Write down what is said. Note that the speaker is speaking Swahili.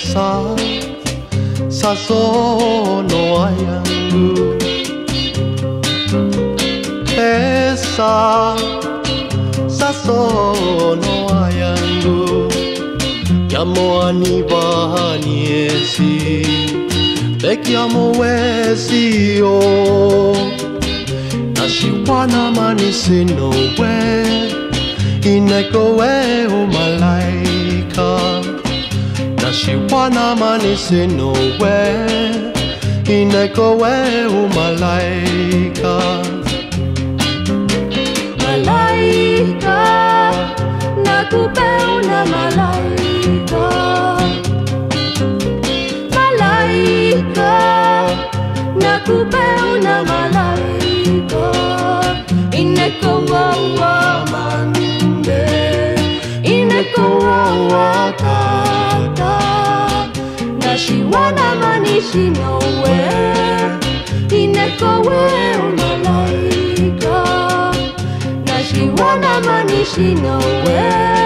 sa sono yangu pesa sa sono yangu yamoani bahaniesi bekiamo wesi o nashiwana manisi no we ineko we o malaika nashiwana manisi no we ineko we o malaika malaika nakupenda malaika malaika nakupenda malaika ineko wa mande ineko wa kaka nashiwana manishi no we ineko we malaika nashiwana manishi no we